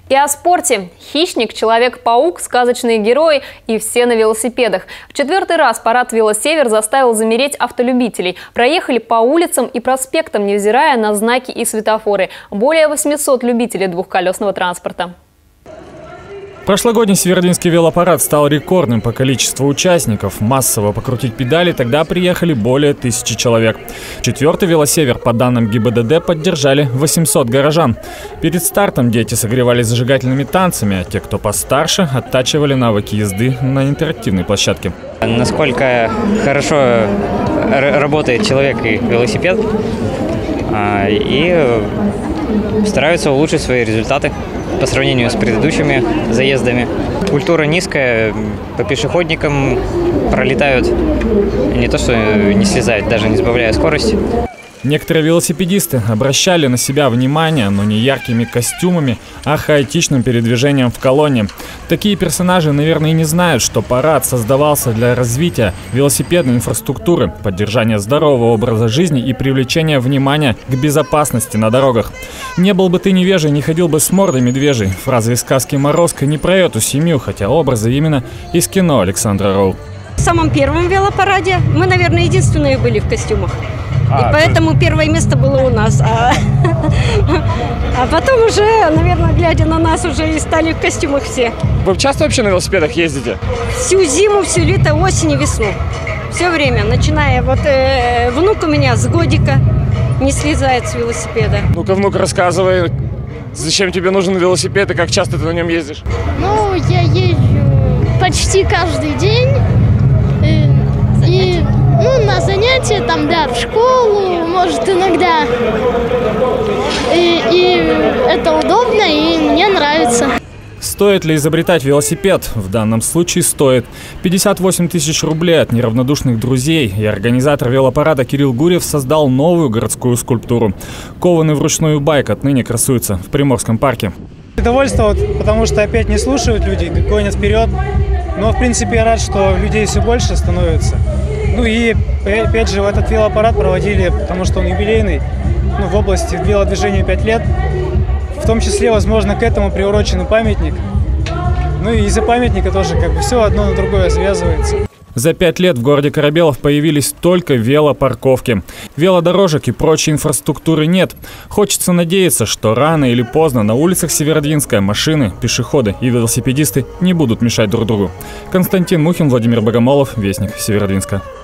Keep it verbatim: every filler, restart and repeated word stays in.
И о спорте. Хищник, Человек-паук, сказочные герои и все на велосипедах. В четвертый раз парад «Велосевер» заставил замереть автолюбителей. Проехали по улицам и проспектам, невзирая на знаки и светофоры. Более восьмисот любителей двухколесного транспорта. Прошлогодний Северодвинский велопарад стал рекордным по количеству участников. Массово покрутить педали тогда приехали более тысячи человек. Четвертый «Велосевер», по данным ГИБДД, поддержали восемьсот горожан. Перед стартом дети согревались зажигательными танцами, а те, кто постарше, оттачивали навыки езды на интерактивной площадке. Насколько хорошо работает человек и велосипед, и стараются улучшить свои результаты по сравнению с предыдущими заездами. Культура низкая, по пешеходникам пролетают, не то что не слезают, даже не сбавляя скорости. Некоторые велосипедисты обращали на себя внимание, но не яркими костюмами, а хаотичным передвижением в колонне. Такие персонажи, наверное, и не знают, что парад создавался для развития велосипедной инфраструктуры, поддержания здорового образа жизни и привлечения внимания к безопасности на дорогах. «Не был бы ты невежей, не ходил бы с мордой медвежий» — фраза из сказки «Морозко» не про эту семью, хотя образы именно из кино Александра Роу. В самом первом велопараде мы, наверное, единственные были в костюмах. А, и поэтому первое место было у нас. А, а потом уже, наверное, глядя на нас, уже и стали в костюмах все. Вы часто вообще на велосипедах ездите? Всю зиму, всю лето, осень и весну. Все время, начиная. Вот э, внук у меня с годика не слезает с велосипеда. Ну-ка, внук, рассказывай, зачем тебе нужен велосипед и как часто ты на нем ездишь? Ну, я езжу почти каждый день. И, ну, на занятия, там, да, в школу, может, иногда. И, и это удобно, и мне нравится. Стоит ли изобретать велосипед? В данном случае стоит. пятьдесят восемь тысяч рублей от неравнодушных друзей. И организатор велопарада Кирилл Гурьев создал новую городскую скульптуру. Кованый вручную байк отныне красуется в Приморском парке. Недовольство, потому что опять не слушают люди, гонят вперед. Но, в принципе, я рад, что людей все больше становится. Ну и, опять же, этот велопарад проводили, потому что он юбилейный, ну, в области велодвижения пять лет. В том числе, возможно, к этому приурочен памятник. Ну и из-за памятника тоже как бы все одно на другое связывается. За пять лет в городе Корабелов появились только велопарковки. Велодорожек и прочей инфраструктуры нет. Хочется надеяться, что рано или поздно на улицах Северодвинска машины, пешеходы и велосипедисты не будут мешать друг другу. Константин Мухин, Владимир Богомолов, Вестник Северодвинска.